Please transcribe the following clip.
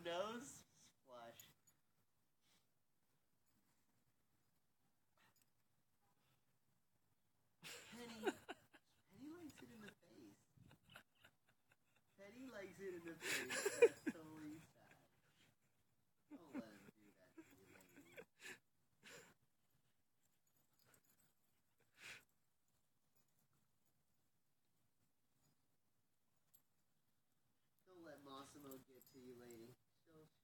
nose splash. Penny likes it in the face. Penny likes it in the face. That's totally sad. Don't let him do that to you, lady. Don't let Mossimo get to you, lady.